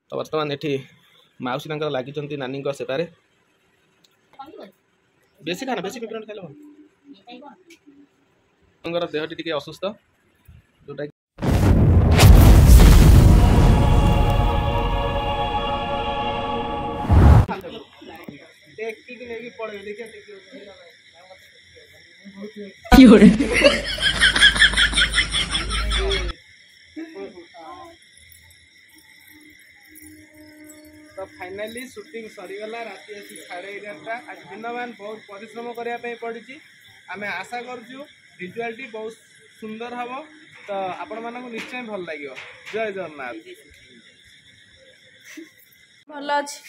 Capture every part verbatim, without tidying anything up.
तो बर्तमान एठी माउसी तांकर लागिचंती नानी को सेपारे बेसी खाना बेसी पेपरोन खाइलो तांकर देहटी टिके असुस्थ जोटा टेक्टिक नेकी पड़े देखिए टेक्टिक की हो रे तो फाइनली शूटिंग सरीगला राति आसी साढ़े एगारटा आज दिनमान बहुत परिश्रम करने पड़ी आम आशा करूँ विजुआलटी बहुत सुंदर हम तो आपण मानक निश्चय भल लगे। जय जगन्नाथ भल अच्छी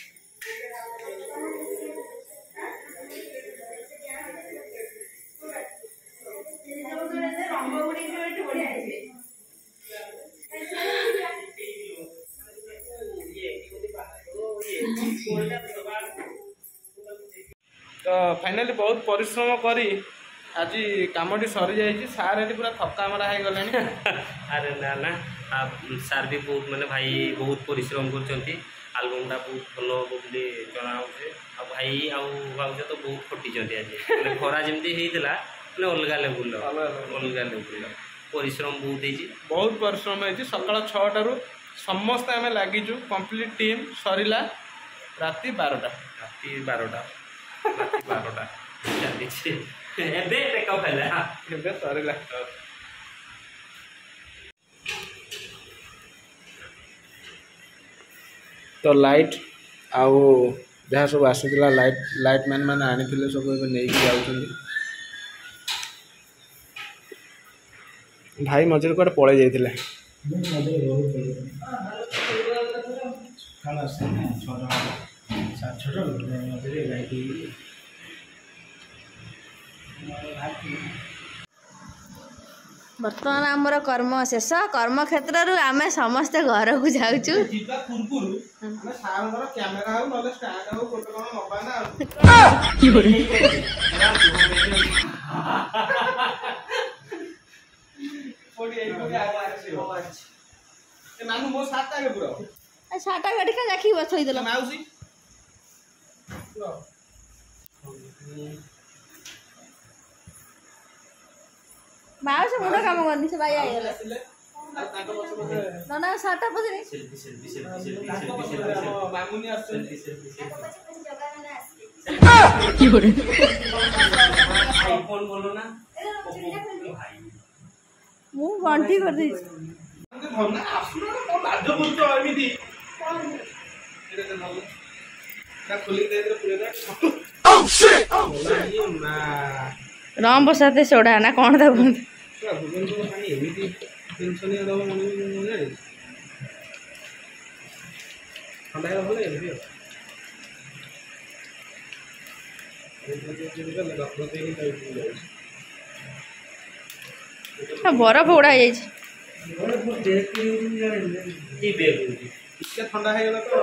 तो फाइनली बहुत परिश्रम करी आज कामटी सरी जाइए सार ये पूरा थका मरा हो गले अरे ना ना सार भी बहुत माने भाई बहुत परिश्रम कर आलबमटा बहुत भल बोली जना आ भाई आउज तो बहुत खटी आज खरा जमी होता मैंने अलग लेवल अलग लेवल परिश्रम बहुत है बहुत परिश्रम है सकाल छटारू समस्ते आम लगिचु कंप्लीट टीम सरीला राति बारटा राति बारटा राति बारटा चली एबे टेकअप है एबे सरीला तो लाइट आउ जहाँ सब आसूला लाइट लाइट मैन मैंने आनी सब नहीं जाऊँ भाई मझे कौटे पड़े जाते बर्तमान आमर कर्म शेष कर्म क्षेत्र आम समस्ते घर को जाऊँ साटा गाड़ी का जाखी बसई देला माउसी माउसी मुंड काम करनी से भाई आइला ना ना साटा पछरे selfie selfie selfie selfie selfie मामुनी आछन सेल्फी की करे आईफोन बोलो ना भाई मु गंठी कर दी धन्ना आसुना को बाध्य बोलतो एमिति एरे त नल ना खुली दे दे पूरे दे ओह शिट ओह ना राम बसाते सोडा ना कौन था बोल पूरा भुवन को पानी एमिति टेंशन या दो मन ने ठंडा है बोले एमिति बरफ उड़ा जाए ठंडा है तो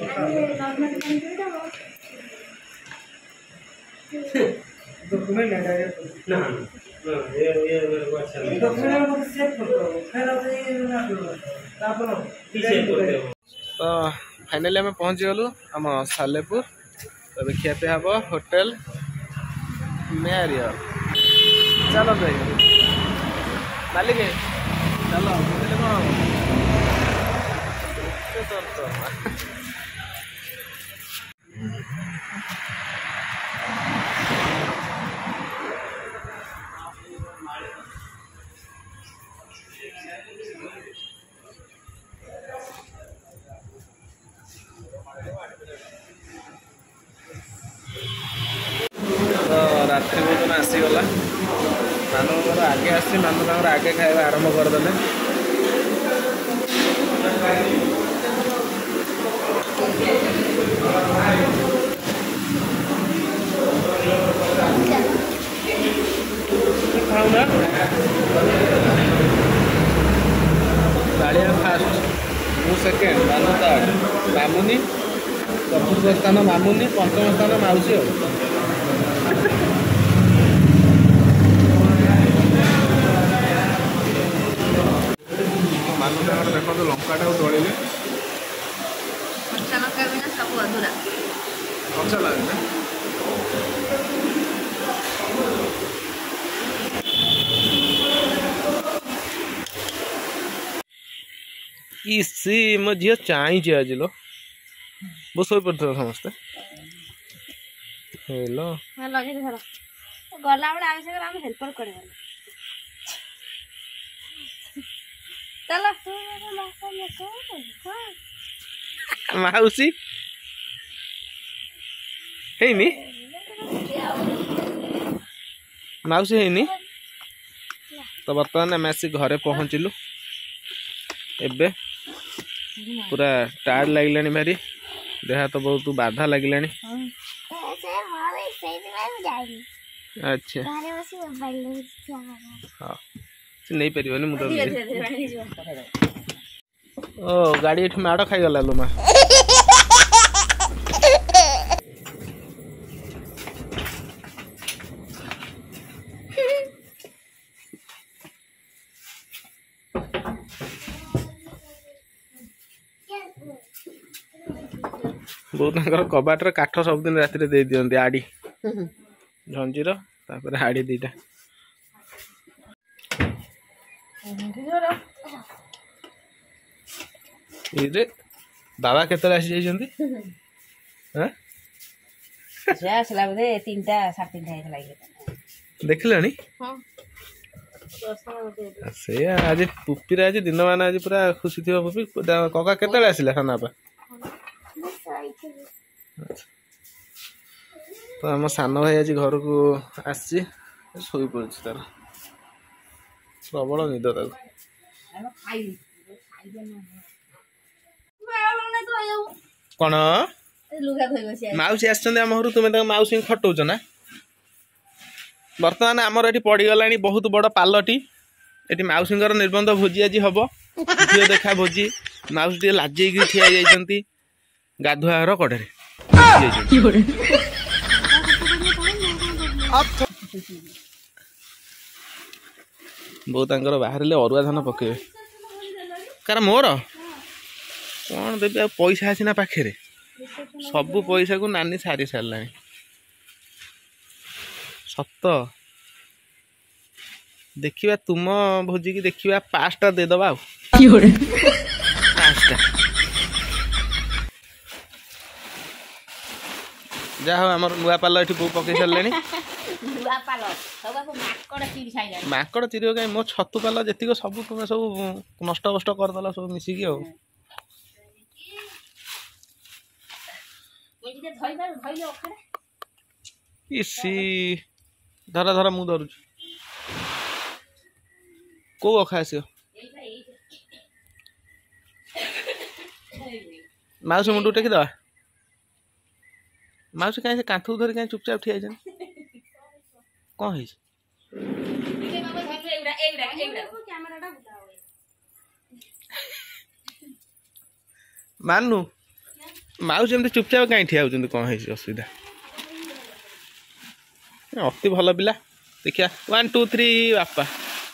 फाइनली आम पहुँची गलु आम सालेपुर तब खियापिया हम होटेल मैरियर चलो भाई मालिक चलो रात्रि भोजन आसीगला मानव आगे आसी मानव आगे खाଇବା आरंभ करदे खाऊना कालिया फास्ट मु सेकेंड मानु थर्ड मामुनी चतुर्थ स्थान मामुनी पंचम स्थान माउसी मानु देखो लंका दौड़े ଖାଇବାକୁ ଅଧୁରା। अच्छा लगे ना इसी मो झील चाहिए आज लो वो शो पड़ता समस्ते हेलो हां लगे धर गला बडे आमे से हम हेल्पर करे गले चलो तू मासा में को माउसी हेनी माउसी हेनी तो बर्तमान आम आसी घरे पहुँचलु एबे पूरा टायर्ड लगलानी भारी देह तो बहुत बाधा लगलानी अच्छा हाँ नहीं पारिबनी मु ओ गाड़ी एठी माड़ खाई गला लो मा बहुत कबाट काठ सब दिन राति दे दियंती आड़ी झंजीर तापर आड़ी दीटा इरे बाबा केतले आसी जाइछंती हैं से आसला बदे तीनटा साढ़े तीनटा हेला लागे देखलनी हां से आज पुपीरा आज दिन मान आज पूरा खुशी थी पुपी कका केतले आसिला खाना पा तो आम सान भाई आज घर को आसी शोई पड़ी तार प्रबल निद ताको कौन माउसी आम घर तुम माउसी खटौच ना बर्तमान आमर ये पड़गला बहुत बड़ पालटी ये माउसी निर्बंध भोजी आज हम झील देखा भोजी माउसी टे लाजे ठिया जाइछंती गाधुआर कड़े बहुत बाहर अरुआ धान पकेबे कार मोर कौन देवी आ पैसा आसीना पाखे सबू पैसा को नानी सारी सारा सत देखिबा तुम भोजी की देखिबा पाँचटा देदबा पाँचटा जा हो आमर नुआ पाल ये बो पकई सारे माकड़ चिर कहीं मो छतु पाल जी सब तुम सब नष्ट बस्ट करदेल सब मिसिकी आ इसी धर धर मु धरुच को अखा आस माउस मुंड टेकिदे माउस कहीं कांथू धरी कहीं चुपचाप ठिया कौन है मानू माउस एमती चुपचाप कहीं ठिया होती कौन है असुविधा अति भल पिला देखिया वन टू थ्री बापा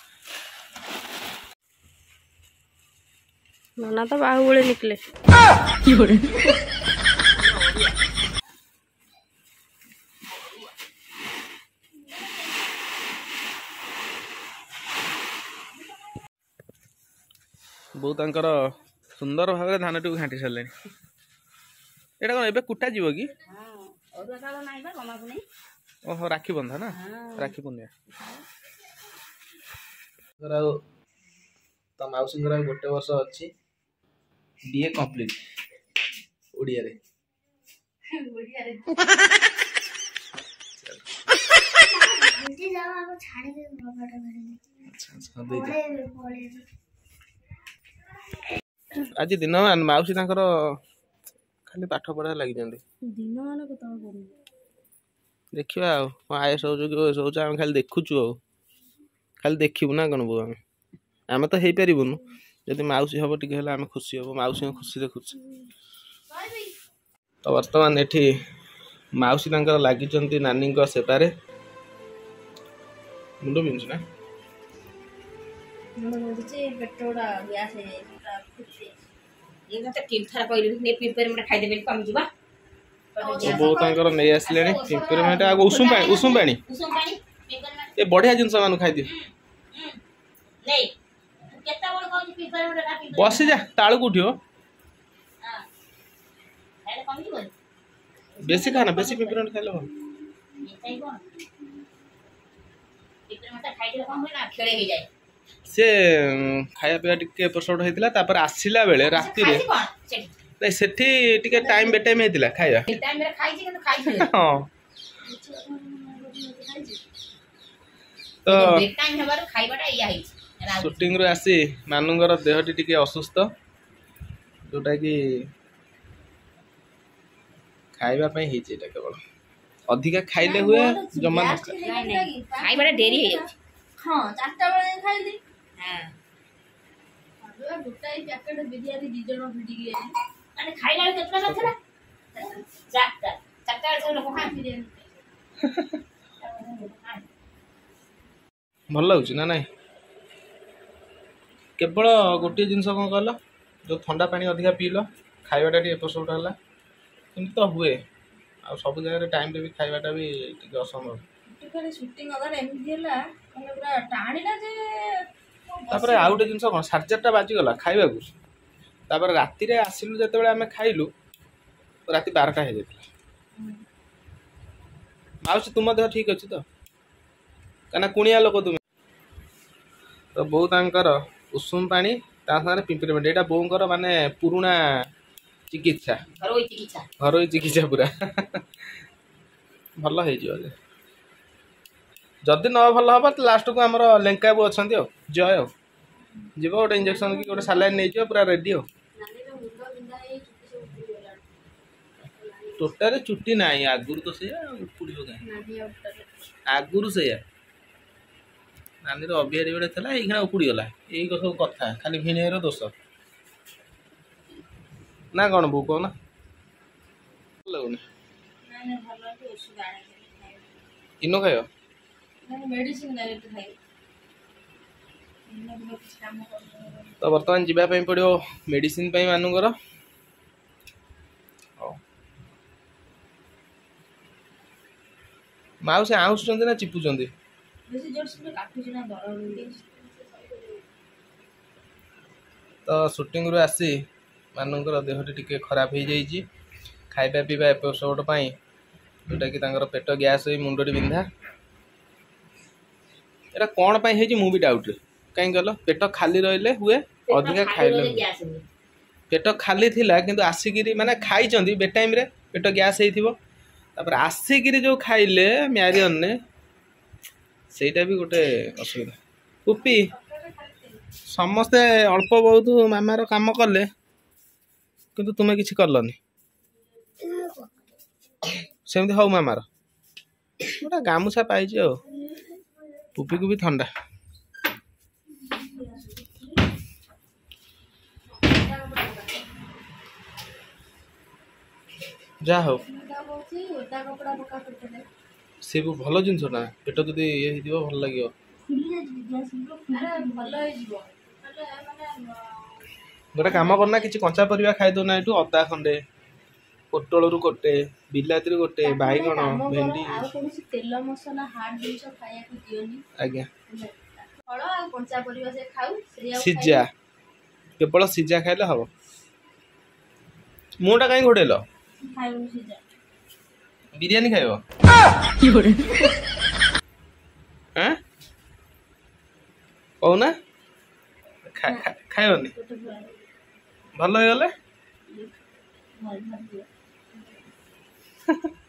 नाना तो बाहुबली निकले बहुत सुंदर भाव धान टी घाटी सारे एटा कौन एबे कुटा जीव कि ओहो राखी बंधा ना राखी पुनिया तो मौसी गोटे वर्ष अच्छी बीए कंप्लीट ओडिया रे आज दिन मान मौसी खाली पाठ पढ़ा लगी देखा आयस हो खाली देखुचु खाली देखू ना कौन बो आम आम तो हो पारूनु जदि मौसी हम टे आम खुशी हम मौसी खुशी देखुच तो बर्तमान ये मौसी लगी नानी सेपारे मुंड बिंदु ना ये तो तीन थरा कहले ने प्रिपेयर में खाइ देबे कम जीवा ଏପଟେ ବୋଉ ତାଙ୍କର ନେଇ ଆସିଲେଣି ପିମ୍ପିରିମେଣ୍ଟ ଆଗ ଉଷୁମ ପାଣି ଉଷୁମ ପାଣି ଉଷୁମ ପାଣି ପିମ୍ପରିମେଣ୍ଟ ଏ ବଢିଆ ଜିନିଷ ମାନଙ୍କୁ ଖାଇଦିଅ ନେଇ କେତେବେଳେ କହୁଛି ପିମ୍ପରିମେଣ୍ଟ ନା ପିମ୍ପରିମେଣ୍ଟ ବସି ଯା ତାଳୁକୁ ଉଠିବ ହଁ ଖାଇଲେ କମିଯିବ ବେଶୀ ଖାନା ବେଶୀ ପିମ୍ପିରିମେଣ୍ଟ ଖାଇଲେ ଭଲ ମିଠାଇ କଣ ପିମ୍ପରିମେଣ୍ଟ ଖାଇଲେ କଣ ହୁଏ ନା ଖେଳେ ହେଇଯାଏ ସେ ଖାଇବା ପିଇବା ଟିକେ ଏପଟ ସେପଟ ହେଇଥିଲା ତାପରେ ଆସିଲା ବେଳେ ରାତିରେ ଖାଇଛି କଣ ସେଠି ନାଇଁ ସେଠି ଟିକେ ଟାଇମ ବେ ଟାଇମ ହେଇଥିଲା ଖାଇବା ସେ ଟାଇମରେ ଖାଇଛି କିନ୍ତୁ ଖାଇଛି ହଁ ତ ବେଟାଇମ ହେବାରୁ ଖାଇବାଟା ଇୟା ହେଇଛି ସୁଟିଂ ରୁ ଆସି ମାନୁଙ୍କର ଦେହଟି ଟିକେ ଅସୁସ୍ଥ ଯୋଉଟା କି ଖାଇବା ପାଇଁ ହେଇଛି ଏଇଟା କେବଳ ଅଧିକା ଖାଇଲେ ହୁଏ ଜମା ନ ଖାଏ। ଖାଇବାଟା ଡେରି ହେଇଯାଉଛି ହଁ ଚାରିଟା ବେଳେ ଖାଇଲି ହଁ ଗୋଟାଏ ପ୍ୟାକେଟ ବିରିୟାନୀ ଦି ଜଣ ଭିଡ଼ିକି ଆଇଲି ମାନେ ଖାଇଲା ବେଳେ କେତେଟା ନଥିଲା ଚାରିଟା ଚାରିଟା ବେଳେ ସବୁ ଲୋକ ଖାଆନ୍ତି ବିରିୟାନୀ ଭଲ ଲାଗୁଛି ନା ନାଇଁ କେବଳ ଗୋଟିଏ ଜିନିଷ କଣ କହିଲ ଯୋଉ ଥଣ୍ଡା ପାଣି ଅଧିକା ପିଇଲ ଖାଇବାଟା ଟିକେ ଏପଟ ସେପଟ ହେଲା କିନ୍ତୁ ତ ହୁଏ ଆଉ ସବୁ ଜାଗାରେ ଟାଇମରେ ବି ଖାଇବାଟା ବି ଟିକେ ଅସମ୍ଭବ ଟିକେ ସୁଟିଂ ଅଧାରେ ଏମିତି ହେଲା ମାନେ ପୁରା ଟାଣିଲା ଯେ ତାପରେ ଆଉ ଗୋଟେ ଜିନିଷ କଣ ସାଢେ ଚାରିଟା ବାଜିଗଲା ଖାଇବାକୁ ତାପରେ ରାତିରେ ଆସିଲୁ ଯେତେବେଳେ ଆମେ ଖାଇଲୁ ରାତି ବାରଟା ହେଇଯାଇଥିଲା ମାଉସୀ ତୁମ ଦେହ ଠିକ ଅଛି ତ କାହିଁକିନା କୁଣିଆ ଲୋକ ତୁମେ ତ ବୋଉ ତାଙ୍କର ଉଷୁମ ପାଣି ତା ସାଙ୍ଗରେ ପିମ୍ପିରିମେଣ୍ଟ ଏଇଟା ବୋଉଙ୍କର ମାନେ ପୁରୁଣା ଚିକିତ୍ସା ଘରୋଇ ଚିକିତ୍ସା ଘରୋଇ ଚିକିତ୍ସା ପୁରା ଭଲ ହେଇଯିବ ଯେ ଯଦି ନ ଭଲ ହବ ତ ଲାଷ୍ଟକୁ ଆମର ଲେଙ୍କା ବାବୁ ଅଛନ୍ତି ଆଉ ଜୟ ଆଉ ଯିବ ଗୋଟେ ଇଞ୍ଜେକ୍ସନ କି ଗୋଟେ ସାଲାଇନ୍ ନେଇଯିବ ପୁରା ରେଡି ଆଉ ଟୋଟାଲି ଚୁଟି ନାହିଁ ଆଗରୁ ତ ସେଇଆ ଉପୁଡ଼ିବ କାହିଁ ଆଗରୁ ସେଇଆ ନାନୀର ଅବିହାରୀ ବେଳେ ଥିଲା ଏଇଖିଣା ଉପୁଡ଼ିଗଲା ଏଇ ସବୁ କଥା ଖାଲି ଭିଣେଇର ଦୋଷ ନା କଣ ବୋଉ କହୁନା ଭଲ ଲାଗୁନି ଇନୋ ଖାଇବ ମେଡିସିନ ତ ବର୍ତ୍ତମାନ ଯିବା ପାଇଁ ପଡ଼ିବ ମେଡିସିନ ପାଇଁ ମାନଙ୍କର ମାଉସୀ ଆଉଁସୁଛନ୍ତି ନା ଚିପୁଛନ୍ତି ତ ସୁଟିଂରୁ ଆସି ମାନଙ୍କର ଦେହଟି ଟିକେ ଖରାପ ହେଇଯାଇଛି ଖାଇବା ପିଇବା ଏପଟ ସେପଟ ପାଇଁ ଯୋଉଟାକି ତାଙ୍କର ପେଟ ଗ୍ୟାସ୍ ହୋଇ ମୁଣ୍ଡଟି ବିନ୍ଧା ଏଇଟା କ'ଣ ପାଇଁ ହେଇଛି ମୁଁ ବି ଡାଉଟ୍ରେ କାହିଁକି କହିଲ ପେଟ ଖାଲି ରହିଲେ ହୁଏ ଅଧିକା ଖାଇଲେ ପେଟ ଖାଲି ଥିଲା କିନ୍ତୁ ଆସିକିରି ମାନେ ଖାଇଛନ୍ତି ବେଟାଇମ୍ରେ ପେଟ ଗ୍ୟାସ୍ ହେଇଥିବ ତାପରେ ଆସିକିରି ଯୋଉ ଖାଇଲେ ମ୍ୟାରିଅନ୍ରେ ସେଇଟା ବି ଗୋଟେ ଅସୁବିଧା କୁପି ସମସ୍ତେ ଅଳ୍ପ ବହୁତ ମାମାର କାମ କଲେ କିନ୍ତୁ ତୁମେ କିଛି କଲନି ସେମିତି ହଉ ମାମାର ଗୋଟେ ଗାମୁଛା ପାଇଛି ଆଉ ପୁପିକୁ ବି ଥଣ୍ଡା ଯାହା ହଉ ସେ ବି ଭଲ ଜିନିଷଟା ପେଟ ଯଦି ଇଏ ହେଇଯିବ ଭଲ ଲାଗିବ ଗୋଟେ କାମ କରନା କିଛି କଞ୍ଚା ପରିବା ଖାଇଦଉନା ଏଠୁ ଅଦା ଖଣ୍ଡେ ପୋଟଳରୁ ଗୋଟେ ବିଲାତିରୁ ଗୋଟେ ବାଇଗଣ ଭେଣ୍ଡି ତେଲ ମସଲା ହାର୍ଡ ଜିନିଷ ଖାଇବାକୁ ଦିଅନି ଆଜ୍ଞା ଫଳ ଆଉ କଞ୍ଚା ପରିବା ସେ ଖାଉ ସିଝା କେବଳ ସିଝା ଖାଇଲେ ହବ ମୁହଁଟା କାହିଁ ଘୋଡେଇଲ ଖାଇବୁନି ସିଝା ବିରିୟାନୀ ଖାଇବ ଆଁ କହୁନା ଖାଇବନି ଭଲ ହେଇଗଲେ